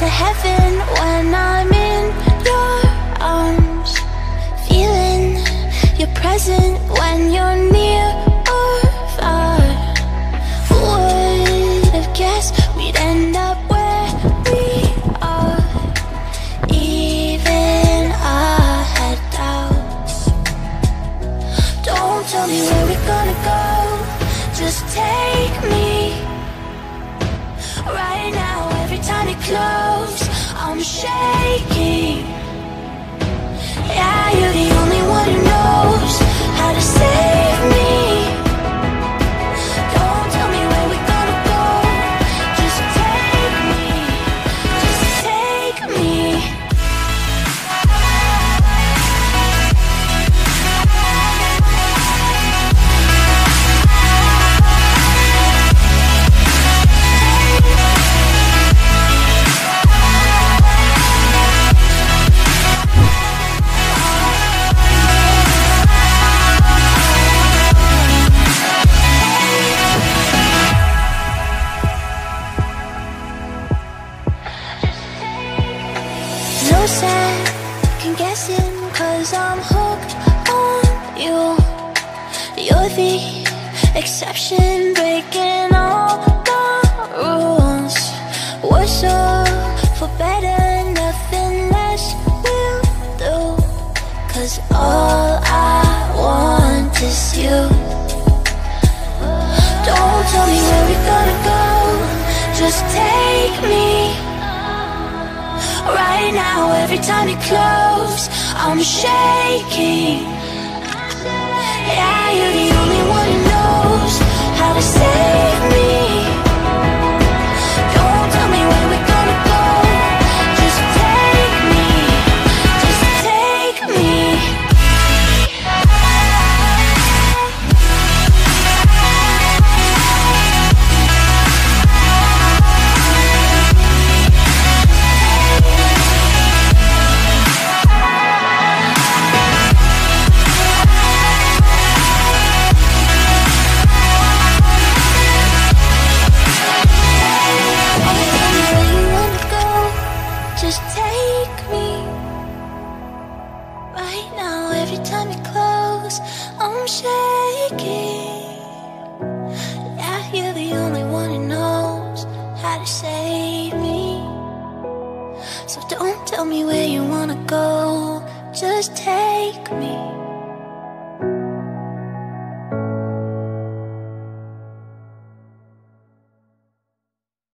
to heaven when I'm in your arms, feeling you're present when you're near or far. Who would have guessed we'd end up where we are? Even I had doubts. Don't tell me where we're gonna go, just take me. Right now, every time you close, I'm shaking. Yeah, you're the only one who knows how to save me. Don't tell me where we're gonna go, just take me, just take me. No second guessing, 'cause I'm hooked on you. You're the exception, breaking all the rules. We're so for better, nothing less will do. 'Cause all I want is you. Don't tell me where we're gonna go, just take me. Right now, every time you close, I'm shaking. Yeah, you're the only one who knows how to save me. Don't tell me where we're gonna go, just take me, just take me. Just take me. Right now, every time you close, I'm shaking. Yeah, you're the only one who knows how to save me. So don't tell me where you wanna go, just take me.